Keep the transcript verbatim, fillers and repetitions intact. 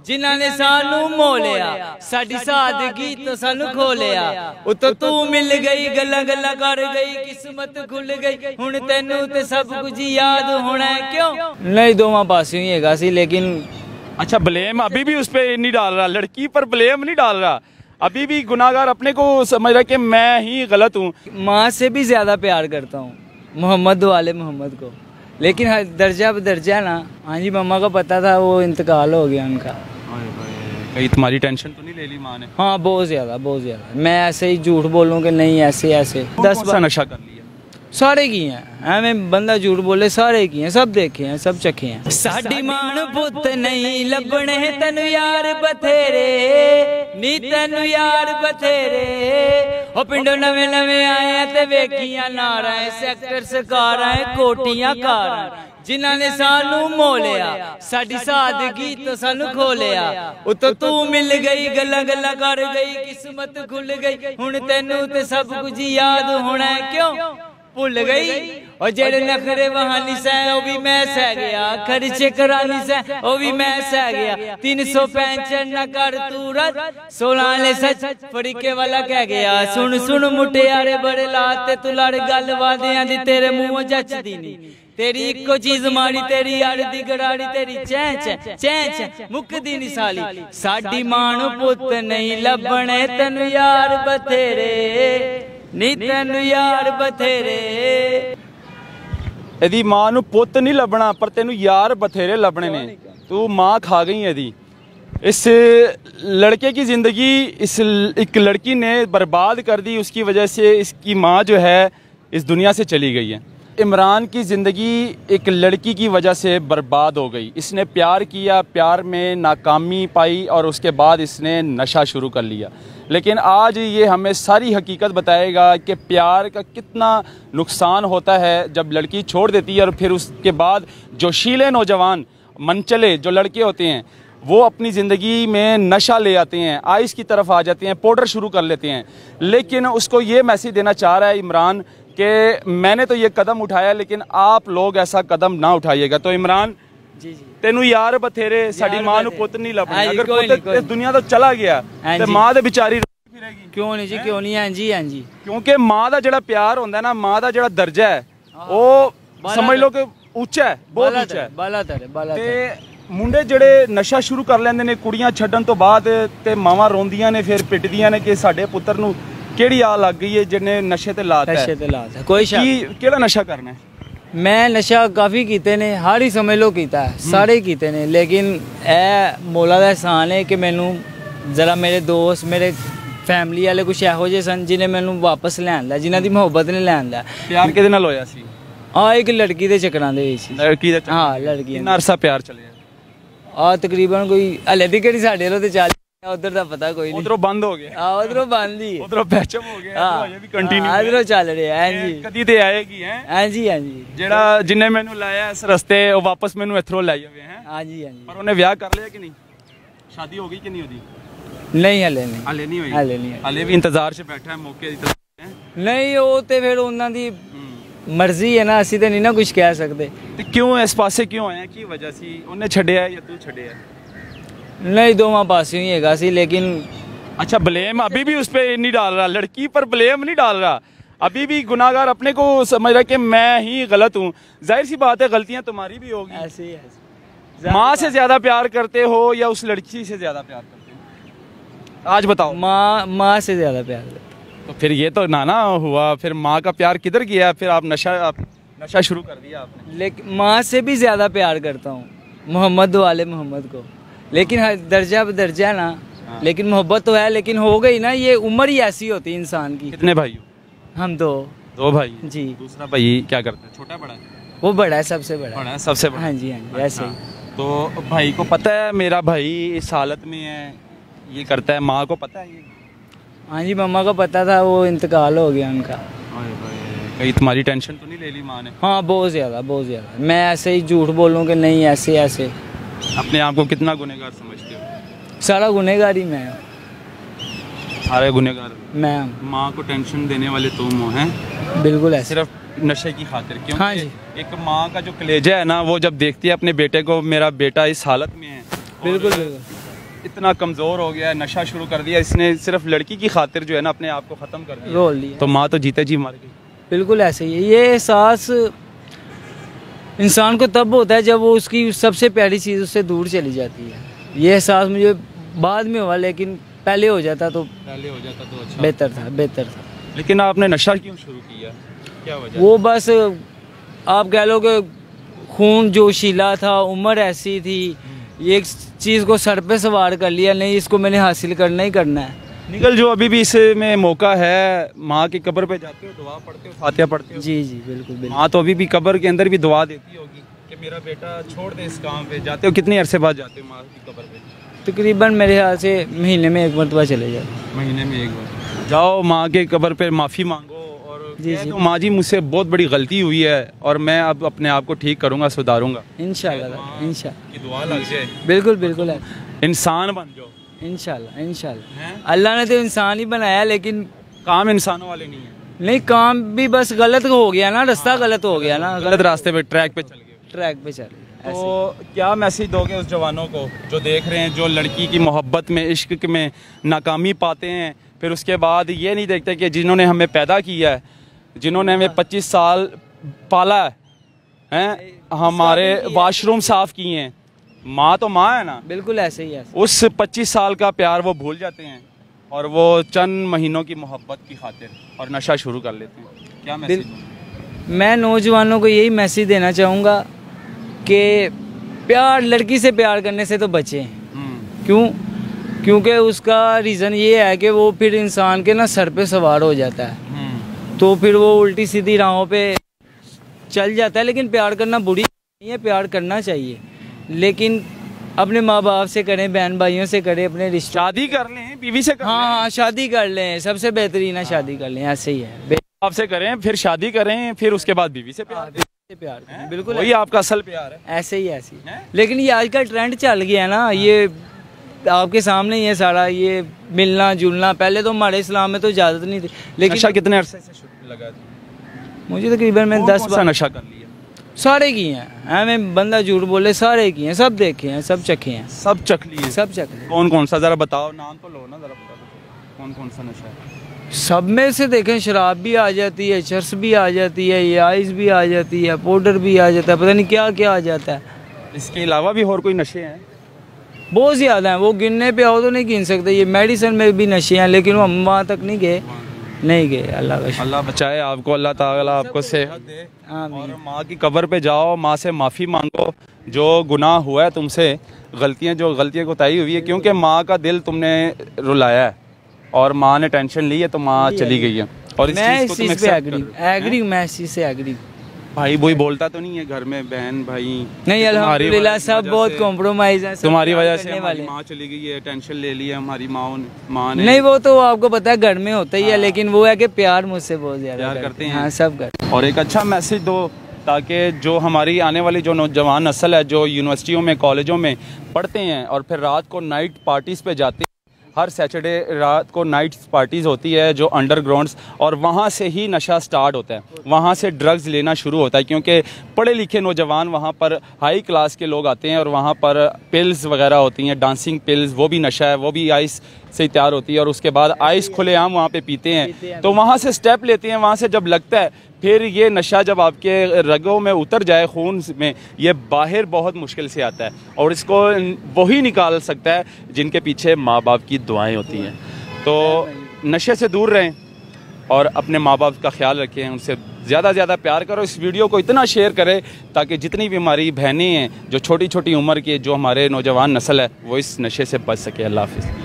जिन्हां ने सानू मोलिया साडी सादगी तो सानू खोलिया उतो तू मिल गई गल्ला गल्ला कर गई किस्मत खुल गई हुण तैनू ते सब कुछ याद होना है क्यों नहीं दोवां पासे ही हैगा सी लेकिन अच्छा ब्लेम अभी भी उस पे नहीं डाल रहा, लड़की पर ब्लेम नहीं डाल रहा, अभी भी गुनाहगार अपने को समझ रहा कि मैं ही गलत हूँ। माँ से भी ज्यादा प्यार करता हूँ मोहम्मद वाले मोहम्मद को, लेकिन दर्जा बदर्जा ना। हाँ जी मम्मा को पता था वो इंतकाल हो गया उनका। कहीं तुम्हारी टेंशन तो नहीं ले ली माँ ने? हाँ बहुत ज्यादा बहुत ज्यादा। मैं ऐसे ही झूठ बोलूँ कि नहीं ऐसे ऐसे दस बार नशा कर लिया सारे की हैं, हमें बंदा झूठ बोले सारे की हैं, सब देखे हैं सब चखे हैं। साडी मान पुत नहीं लबने तेनु यार बथेरे नी तेनु यार बथेरे ओ पिंडो नवे नवे आए हैं ते वेखियां नारा सेक्टर सकारा कोटियां कारा जिन्हां ने सानू मोलिया साडी सादगी तो सानू खोलिया उतो तू मिल गई गल्ला गल्ला कर गई किस्मत खुल गई हुण तैनू ते सब कुछ याद होना है क्यों भुल गई और जेड़े नखरे वहानी सै वो भी मैं सह गया खर्चे करानी सै वो भी मैं सह गया तीन सौ पैंसठ न कर तूरत सोलह ले सच फरीके वाला कह गया सुन सुन मुटियारे बड़े लाते तू लड़ गल वादियां दी तेरे मुंह जचदी नहीं तेरी इको चीज मारी तेरी यार दी गड़ाड़ी तेरी चैंच चैंच मुकदी नहीं साली साडी मान पुत नहीं लबने तेनु यार बथेरे नी तेनु यार बथेरे। यदि मां नू पुत नहीं लभना पर तेनू यार बथेरे लभने ने, तू मां खा गई यदि। इस लड़के की ज़िंदगी इस एक लड़की ने बर्बाद कर दी, उसकी वजह से इसकी माँ जो है इस दुनिया से चली गई है। इमरान की ज़िंदगी एक लड़की की वजह से बर्बाद हो गई। इसने प्यार किया, प्यार में नाकामी पाई और उसके बाद इसने नशा शुरू कर लिया। लेकिन आज ये हमें सारी हकीकत बताएगा कि प्यार का कितना नुकसान होता है जब लड़की छोड़ देती है और फिर उसके बाद जोशीले नौजवान मनचले जो लड़के होते हैं वो अपनी ज़िंदगी में नशा ले आते हैं, आइस की तरफ आ जाते हैं, पाउडर शुरू कर लेते हैं। लेकिन उसको ये मैसेज देना चाह रहा है इमरान कि मैंने तो ये कदम उठाया लेकिन आप लोग ऐसा कदम ना उठाइएगा। तो इमरान जी जी तेनू यार बथेरे साडी मां नू पुत नहीं लभना, अगर पुत इस दुनिया तो चला गया ते मां ते बेचारी रोती फिरेगी क्यों नहीं जी क्यों नहीं। हां जी हां जी क्योंकि मां दा जेड़ा प्यार होंदा है ना, मां दा जेड़ा दर्जा है वो समझ लो कि ऊंचा है, बहुत ऊंचा है। बालातर है बालातर। ते मुंडे जेड़े नशा शुरू कर लेंदे ने कुड़ियां छड्डन तो बाद ते मावां रोंदियां ने फिर पिटदियां ने कि साडे पुत्तर नू केड़ी आ लग गई है जिन्हें नशे ते लाता है। नशे ते लाता है कोई शक केड़ा नशा करना है? मैं नशा काफ़ी कीते ने, हर ही समझ लो कीता है, सारे कीते ने, लेकिन ए मौला दा एहसान है कि मैनू जरा मेरे दोस्त मेरे फैमिली वाले कुछ एहो जे सन जिन्हें मैनू वापस लैंदा, जिन्हां दी मोहब्बत ने लैंदा। प्यार किहदे नाल होया सी? हाँ एक लड़की दे चक्करां दे विच। लड़की दे? हाँ लड़की। किन्ना अरसा प्यार चलिया? आ तकरीबन कोई हले दी केड़ी साडे वालों ते चल उधर दा पता कोई नहीं। उधरों बंद हो गया? हां उधरों बंद ही, उधरों पैचअप हो गया, हां ये भी कंटिन्यू है, उधरों चल रहा है। हां जी कदी ते आएगी हैं? हां जी हां जी जेड़ा जिन्ने मैनू लाया इस रस्ते वो वापस मैनू इथरों लै जावे हैं। हां जी हां जी। पर उन्हें ब्याह कर लिया कि नहीं? शादी हो गई कि नहीं होदी? नहीं हले नहीं हले नहीं हुई। हले नहीं हले भी इंतजार से बैठा है, मौके दी तरह है। नहीं वो ते फिर उन्हां दी मर्जी है ना, असी ते नहीं ना कुछ कह सकते। ते क्यों इस पासे क्यों आया, की वजह सी? उन्हें छड्डिया या तू छड्डिया? नहीं दोवां पासे ही हैगा सी लेकिन अच्छा ब्लेम अभी भी उस पे नहीं डाल रहा, लड़की पर ब्लेम नहीं डाल रहा, अभी भी गुनाहगार अपने को समझ रहा कि मैं ही गलत हूँ। जाहिर सी बात है गलतियाँ तुम्हारी भी होगी। ऐसे ही ऐसे। माँ से ज्यादा प्यार करते हो या उस लड़की से ज्यादा प्यार करते हो? आज बताओ। माँ माँ से ज्यादा प्यार करते। तो फिर ये तो नाना हुआ, फिर माँ का प्यार किधर गया? फिर आप नशा आप नशा शुरू कर दिया आपने। लेकिन माँ से भी ज्यादा प्यार करता हूँ मोहम्मद वाले मोहम्मद को, लेकिन दर्जा बदर्जा ना। हाँ। लेकिन मोहब्बत तो है, लेकिन हो गई ना, ये उम्र ही ऐसी होती है इंसान की। कितने भाई हो? हम दो। दो भाई जी। दूसरा भाई क्या करता है? छोटा बड़ा? वो बड़ा है, सबसे बड़ा। बड़ा है सबसे बड़ा। हाँ जी हाँ जी ऐसे ही। तो भाई को पता है मेरा भाई इस हालत में है, ये करता है, माँ को पता है ये? हाँ जी मम्मा को पता था, वो इंतकाल हो गया उनका। कहीं तुम्हारी टेंशन तो नहीं ले ली माँ ने? हाँ बहुत ज़्यादा बहुत ज़्यादा। मैं ऐसे ही झूठ बोलूँ कि नहीं ऐसे ऐसे। अपने आप को कितना गुनहगार समझते हो? सारा गुनहगार ही मैं। सारे गुनहगार मैं। माँ को टेंशन देने वाले तुम हो हैं? बिल्कुल ऐसे। सिर्फ नशे की खातिर? क्यों? हाँ जी। एक माँ का जो कलेजा है ना, वो जब देखती है अपने बेटे को, मेरा बेटा इस हालत में है, बिल्कुल बिल्कुल इतना कमज़ोर हो गया है, नशा शुरू कर दिया इसने, सिर्फ लड़की की खातिर जो है ना अपने आप को ख़त्म कर दिया, रोल लिया। तो माँ तो जीते जी मर गई। बिल्कुल ऐसे ही है। ये एहसास इंसान को तब होता है जब वो उसकी सबसे प्यारी चीज़ उससे दूर चली जाती है। ये एहसास मुझे बाद में हुआ, लेकिन पहले हो जाता तो पहले हो जाता तो अच्छा बेहतर था बेहतर था लेकिन आपने नशा क्यों शुरू किया, क्या वजह? वो बस आप कह लो कि खून जोशीला था, उम्र ऐसी थी, ये एक चीज़ को सर पे सवार कर लिया, नहीं इसको मैंने हासिल करना ही करना है। निकल जो अभी भी इसमें मौका है, माँ की कब्र पे जाते हो, दुआ पढ़ते हो, फातिहा पढ़ते हो? जी जी बिल्कुल बिल्कुल। माँ तो अभी भी कब्र के अंदर भी दुआ देती होगी कि मेरा बेटा छोड़ दे इस काम पे। जाते हो कितने अरसे बाद जाते हो माँ की कब्र पे? तकरीबन मेरे ख्याल से महीने में एक मरतबा चले जाते। महीने में एक बार जाओ माँ के कब्र पे, माफ़ी मांगो और जी, कह जी। दो माँ जी मुझसे बहुत बड़ी गलती हुई है और मैं अब अपने आप को ठीक करूँगा, सुधारूंगा। इंशाल्लाह इंशाल्लाह की दुआ लग जाए, बिल्कुल बिल्कुल है। इंसान बन जाओ। इंशाल्लाह इंशाल्लाह हैं? अल्लाह ने तो इंसान ही बनाया, लेकिन काम इंसानों वाले नहीं है। नहीं काम भी बस गलत हो गया ना, रास्ता गलत हो गया ना, गलत रास्ते पे, ट्रैक पे चल गए। ट्रैक पे चले। तो क्या मैसेज दोगे उस जवानों को जो देख रहे हैं, जो लड़की की मोहब्बत में, इश्क में नाकामी पाते हैं, फिर उसके बाद ये नहीं देखते कि जिन्होंने हमें पैदा किया है, जिन्होंने हमें पच्चीस साल पाला है, हैं, हमारे वाशरूम साफ किए हैं, माँ तो माँ है ना, बिल्कुल ऐसे ही है। उस पच्चीस साल का प्यार वो भूल जाते हैं और वो चंद महीनों की मोहब्बत की खातिर और नशा शुरू कर लेते हैं। क्या मैसेज दोगे? मैं नौजवानों को यही मैसेज देना चाहूँगा कि प्यार, लड़की से प्यार करने से तो बचें। क्यों? क्योंकि उसका रीज़न ये है कि वो फिर इंसान के ना सर पे सवार हो जाता है, तो फिर वो उल्टी सीधी राहों पे चल जाता है। लेकिन प्यार करना बुरी नहीं है, प्यार करना चाहिए, लेकिन अपने माँ बाप से करें, बहन भाइयों से करें, अपने रिश्ते। शादी कर लें, बीवी से कर हाँ लें। हाँ शादी कर लें, सबसे बेहतरीन है शादी कर लें, ऐसे ही है। आपसे करें, फिर शादी करें, फिर उसके बाद बीवी से प्यार करें। से प्यार करें, बिल्कुल वही आपका असल प्यार है। ऐसे ही ऐसे ही। लेकिन ये आजकल ट्रेंड चल गया है ना, ये आपके सामने ही है सारा, ये मिलना जुलना। पहले तो हमारे इस्लाम में तो इजाज़त नहीं थी, लेकिन नशा कितने अरसे से शुरू लगा था? मुझे तकरीबन मैं दस बार नशा कर लिया। सारे किए हैं, हमें बंदा झूठ बोले, सारे किए हैं, सब देखे हैं, सब चखे हैं, सब चख लिए। सब चखे हैं। कौन कौन सा जरा बताओ, नाम तो लो ना जरा, बता दो कौन कौन सा नशा है। सब में से देखें, शराब भी आ जाती है, चर्स भी आ जाती है, ये आइस भी आ जाती है, पाउडर भी आ जाता है, पता नहीं क्या क्या आ जाता है। इसके अलावा भी और कोई नशे हैं? बहुत ज़्यादा हैं, वो गिनने पे आओ तो नहीं गिन सकते। ये मेडिसिन में भी नशे हैं, लेकिन वो हम वहाँ तक नहीं गए, नहीं गए। अल्लाह का शुक्र। अल्लाह बचाए आपको, अल्लाह ताला आपको सेहत दे। आमीन। और माँ की कब्र पे जाओ, माँ से माफ़ी मांगो जो गुनाह हुआ है तुमसे, गलतियाँ जो गलतियाँ कोताही हुई है, क्योंकि माँ का दिल तुमने रुलाया है और माँ ने टेंशन ली है तो माँ चली गई है। और इस मैं चीज़ इस को तुम चीज़ पे accept एग्री करो। एग्री मैं इस चीज़ से एग्री। भाई वही बोलता तो नहीं है घर में, बहन भाई नहीं, तुम्हारी अल्हम्दुलिल्लाह वजह सब बहुत से- कॉम्प्रोमाइज़ है, सब तुम्हारी प्यार वजह से करने हमारी वाले। माँ चली गई है, टेंशन ले ली है हमारी माँ ने माँ ने नहीं वो तो आपको पता है घर में होता ही है, लेकिन वो है कि प्यार मुझसे बहुत ज़्यादा प्यार करते हैं। हाँ सब करते हैं। और एक अच्छा मैसेज दो ताकि जो हमारी आने वाली जो नौजवान नस्ल है, जो यूनिवर्सिटियों में, कॉलेजों में पढ़ते हैं और फिर रात को नाइट पार्टीज़ पे जाते हैं, हर सैटरडे रात को नाइट पार्टीज़ होती है जो अंडरग्राउंड्स, और वहाँ से ही नशा स्टार्ट होता है, वहाँ से ड्रग्स लेना शुरू होता है, क्योंकि पढ़े लिखे नौजवान वहाँ पर हाई क्लास के लोग आते हैं और वहाँ पर पिल्स वगैरह होती हैं, डांसिंग पिल्स, वो भी नशा है, वो भी आइस से तैयार होती है, और उसके बाद आइस खुलेआम वहाँ पे पीते हैं, तो वहाँ से स्टेप लेते हैं, वहाँ से जब लगता है फिर ये नशा जब आपके रगों में उतर जाए, खून में, ये बाहर बहुत मुश्किल से आता है, और इसको वही निकाल सकता है जिनके पीछे माँ बाप की दुआएं होती हैं। तो नशे से दूर रहें और अपने माँ बाप का ख्याल रखें, उनसे ज़्यादा से ज़्यादा प्यार करो। इस वीडियो को इतना शेयर करें ताकि जितनी भी हमारी बहनें हैं जो छोटी छोटी उम्र की, जो हमारे नौजवान नस्ल है, वो इस नशे से बच सके। अल्लाह हाफ़िज़।